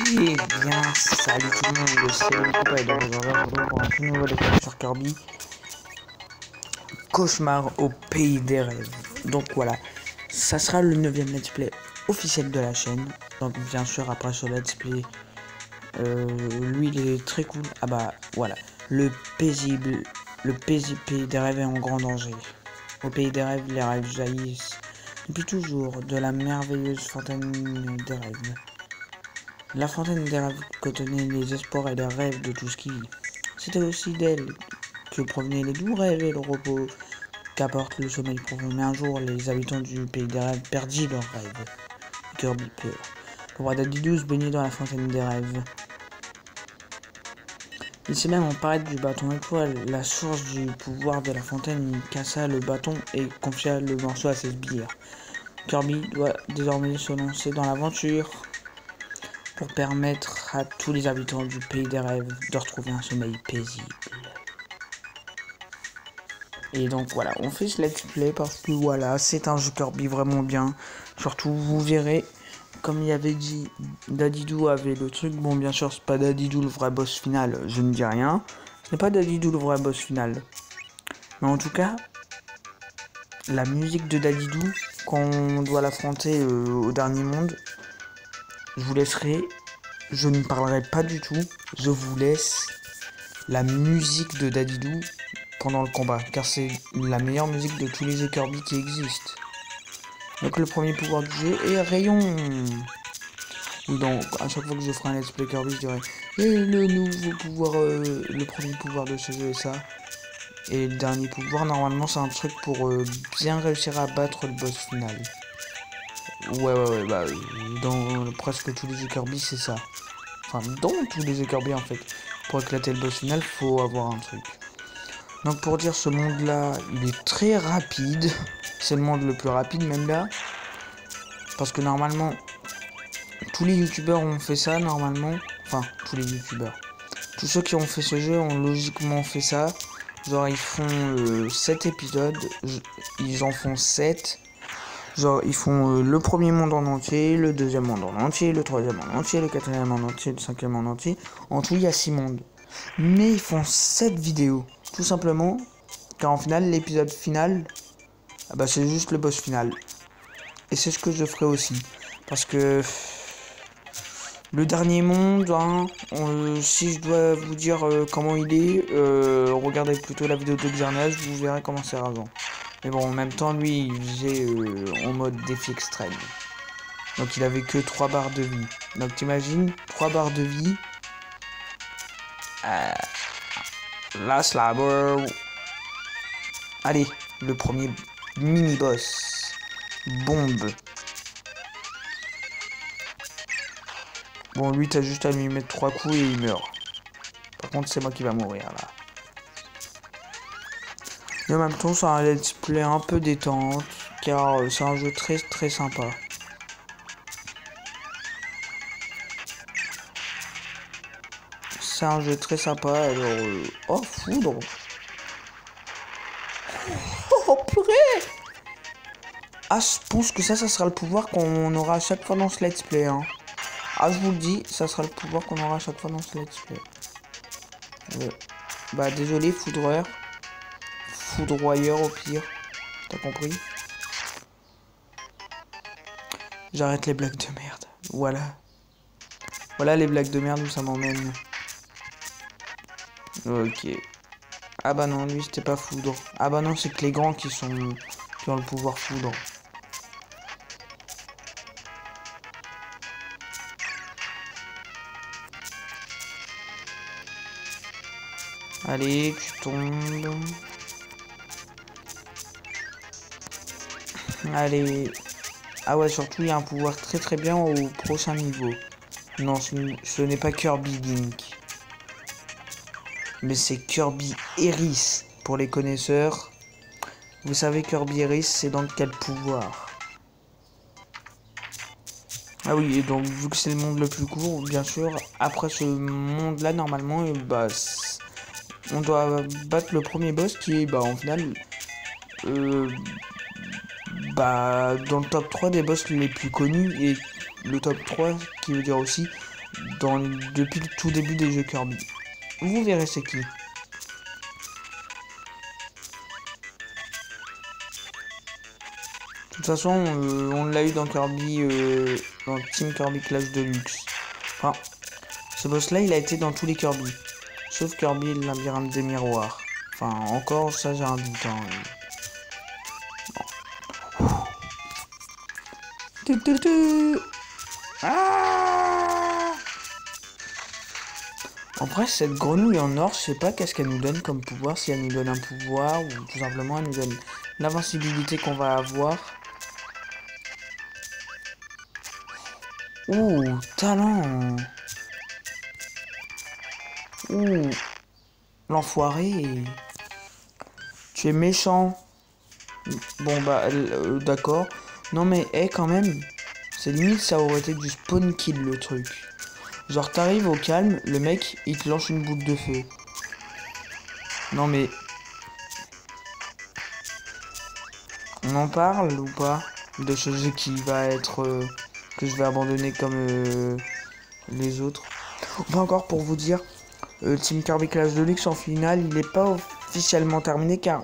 Eh bien, salut tout le monde, c'est le copain et donc aujourd'hui pour un tout nouveau découverte sur Kirby. Cauchemar au pays des rêves. Donc voilà, ça sera le 9ème let's play officiel de la chaîne. Donc bien sûr, après ce let's play, lui il est très cool. Ah bah voilà, le paisible pays des rêves est en grand danger. Au pays des rêves, les rêves jaillissent depuis toujours de la merveilleuse fontaine des rêves. La fontaine des rêves contenait les espoirs et les rêves de tout ce qui vit. C'était aussi d'elle que provenaient les doux rêves et le repos qu'apporte le sommeil profond. Mais un jour, les habitants du pays des rêves perdirent leurs rêves. Kirby pleure. Le roi Dadidou se baignait dans la fontaine des rêves. Il s'est même emparé du bâton étoile, la source du pouvoir de la fontaine. Il cassa le bâton et confia le morceau à ses sbires. Kirby doit désormais se lancer dans l'aventure pour permettre à tous les habitants du pays des rêves de retrouver un sommeil paisible. Et donc voilà, on fait ce let's play parce que voilà, c'est un jeu Kirby vraiment bien. Surtout, vous verrez, comme il avait dit, Dadidou avait le truc. Bon, bien sûr, c'est pas Dadidou le vrai boss final, je ne dis rien. Ce n'est pas Dadidou le vrai boss final. Mais en tout cas, la musique de Dadidou, quand on doit l'affronter au dernier monde, je vous laisserai. Je ne parlerai pas du tout, je vous laisse la musique de Dadidou pendant le combat, car c'est la meilleure musique de tous les jeux Kirby qui existent. Donc le premier pouvoir du jeu est Rayon. Donc à chaque fois que je ferai un let's play Kirby, je dirai et le nouveau pouvoir, le premier pouvoir de ce jeu est ça. Et le dernier pouvoir, normalement c'est un truc pour bien réussir à battre le boss final. Ouais, bah dans presque tous les jeux Kirby c'est ça. Enfin, dans tous les jeux Kirby en fait. Pour éclater le boss final, faut avoir un truc. Donc pour dire ce monde là, il est très rapide. C'est le monde le plus rapide même là. Parce que normalement, tous les youtubeurs ont fait ça normalement. Enfin, tous les youtubeurs. Tous ceux qui ont fait ce jeu ont logiquement fait ça. Genre ils font 7 épisodes. Ils en font 7. Genre ils font le premier monde en entier, le deuxième monde en entier, le troisième en entier, le quatrième en entier, le cinquième en entier. En tout il y a 6 mondes. Mais ils font 7 vidéos. Tout simplement car en final l'épisode final, ah bah, c'est juste le boss final. Et c'est ce que je ferai aussi. Parce que le dernier monde, hein, si je dois vous dire comment il est, regardez plutôt la vidéo de Xerneas, vous verrez comment c'est avant. Mais bon, en même temps, lui, il faisait en mode défi extrême. Donc il avait que 3 barres de vie. Donc t'imagines, 3 barres de vie. Là, Slabber. Allez, le premier mini-boss. Bombe. Bon, lui, t'as juste à lui mettre 3 coups et il meurt. Par contre, c'est moi qui va mourir, là. Et en même temps, c'est un let's play un peu détente, car c'est un jeu très très sympa. C'est un jeu très sympa, alors... Oh, foudre. Oh, purée. Ah, je pense que ça sera le pouvoir qu'on aura à chaque fois dans ce let's play, hein. Ah, je vous le dis, ça sera le pouvoir qu'on aura à chaque fois dans ce let's play. Bah, désolé, foudreur. Foudroyeur au pire. T'as compris? J'arrête les blagues de merde. Voilà. Voilà les blagues de merde où ça m'emmène. Ok. Ah bah non, lui c'était pas foudre. Ah bah non, c'est que les grands qui ont le pouvoir foudre. Allez, tu tombes. Allez. Ah ouais, surtout il y a un pouvoir très très bien au prochain niveau. Non, ce n'est pas Kirby Link. Mais c'est Kirby Eris pour les connaisseurs. Vous savez Kirby Eris, c'est dans quel pouvoir? Ah oui, et donc vu que c'est le monde le plus court, bien sûr, après ce monde-là, normalement, bah, on doit battre le premier boss qui est, bah, en final, bah, dans le top 3 des boss les plus connus, et le top 3 qui veut dire aussi depuis le tout début des jeux Kirby. Vous verrez c'est qui. De toute façon, on l'a eu dans Kirby, dans Team Kirby Clash Deluxe. Enfin, ce boss-là, il a été dans tous les Kirby. Sauf Kirby, le labyrinthe des miroirs. Enfin, encore, ça, j'ai un doute. Hein. Ah, en vrai, cette grenouille en or, je sais pas qu'est-ce qu'elle nous donne comme pouvoir. Si elle nous donne un pouvoir ou tout simplement elle nous donne l'invincibilité qu'on va avoir. Ouh, talent. Ouh, l'enfoiré. Tu es méchant. Bon bah, d'accord. Non mais, quand même. C'est limite, ça aurait été du spawn kill le truc. Genre, t'arrives au calme, le mec, il te lance une boule de feu. Non mais... On en parle ou pas? De ce jeu qui va être... que je vais abandonner comme les autres. Enfin, encore pour vous dire, Team Kirby Clash Deluxe en finale, il n'est pas officiellement terminé car...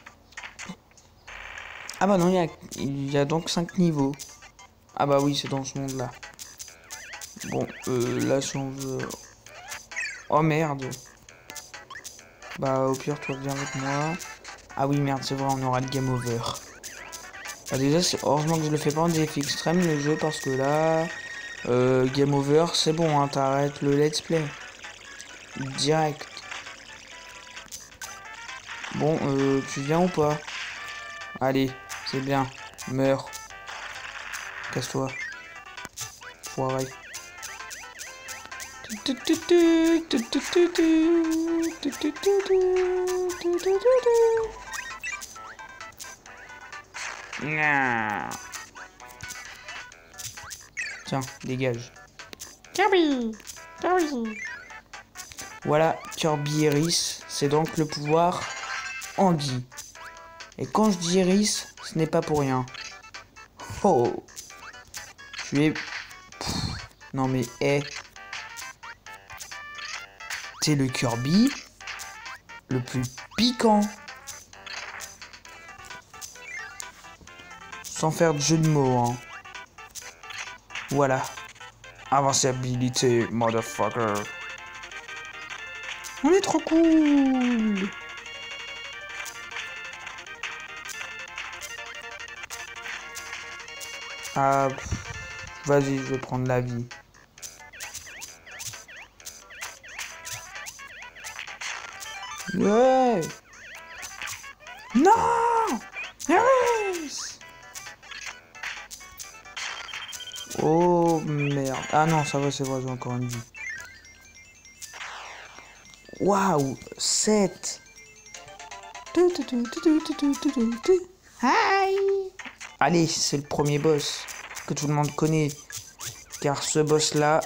Ah bah non, il y a donc 5 niveaux. Ah bah oui, c'est dans ce monde-là. Bon, là, si on veut... Oh merde. Bah, au pire, tu reviens avec moi. Ah oui, merde, c'est vrai, on aura le game over. Bah déjà, heureusement que je le fais pas en défi extrême, le jeu, parce que là... game over, c'est bon, hein, t'arrêtes le let's play. Direct. Bon, tu viens ou pas? Allez, c'est bien. Meurs. Casse-toi. Foiré. Tiens, dégage. Kirby. Voilà, Kirby Iris, c'est donc le pouvoir Anguille. Et quand je dis Iris, ce n'est pas pour rien. Oh, tu es... Pff, non mais, t'es le Kirby le plus piquant. Sans faire de jeu de mots, hein. Voilà. Invincibilité, motherfucker. On est trop cool. Ah, vas-y, je vais prendre la vie. Ouais. Non. Yes. Oh merde. Ah non, ça va, c'est vrai, j'ai encore une vie. Waouh, 7. Hi. Allez, c'est le premier boss que tout le monde connaît. Car ce boss-là,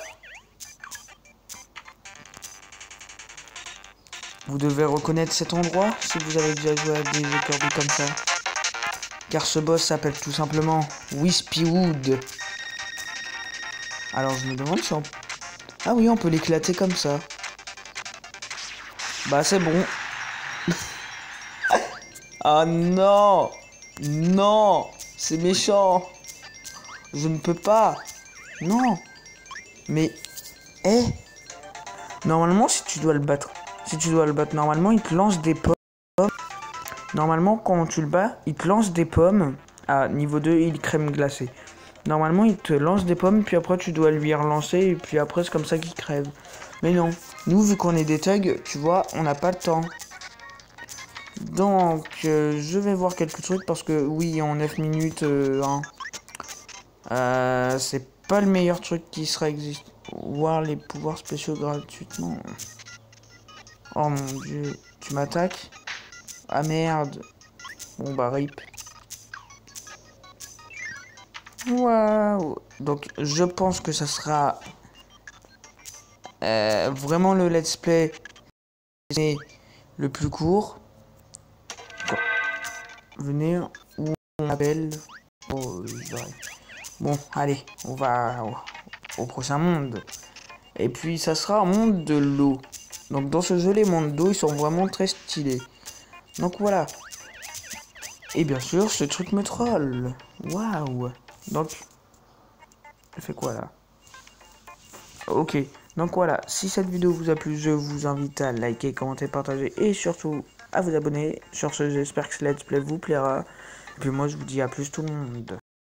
vous devez reconnaître cet endroit si vous avez déjà joué à des jeux Kirby comme ça. Car ce boss s'appelle tout simplement Wispywood. Alors je me demande si on... Ah oui, on peut l'éclater comme ça. Bah c'est bon. Ah non. Non. C'est méchant. Je ne peux pas. Non. Mais... Normalement, si tu dois le battre... normalement, il te lance des pommes. Normalement, quand tu le bats, il te lance des pommes. À niveau 2, il crème glacée. Normalement, il te lance des pommes, puis après, tu dois lui relancer, et puis après, c'est comme ça qu'il crève. Mais non. Nous, vu qu'on est des thugs, tu vois, on n'a pas le temps. Donc, je vais voir quelques trucs, parce que, oui, en 9 minutes, c'est pas le meilleur truc qui sera existe. Voir les pouvoirs spéciaux gratuitement. Oh mon dieu, tu m'attaques? Ah merde. Bon bah rip. Waouh. Donc je pense que ça sera vraiment le let's play le plus court. Venez où on appelle. Oh, bon allez, on va au prochain monde. Et puis ça sera un monde de l'eau. Donc dans ce jeu, les mondes d'eau, ils sont vraiment très stylés. Donc voilà. Et bien sûr, ce truc me troll. Waouh. Donc, je fais quoi là? Ok. Donc voilà, si cette vidéo vous a plu, je vous invite à liker, commenter, partager et surtout à vous abonner. Sur ce, j'espère que ce let's play vous plaira. Et puis moi, je vous dis à plus tout le monde.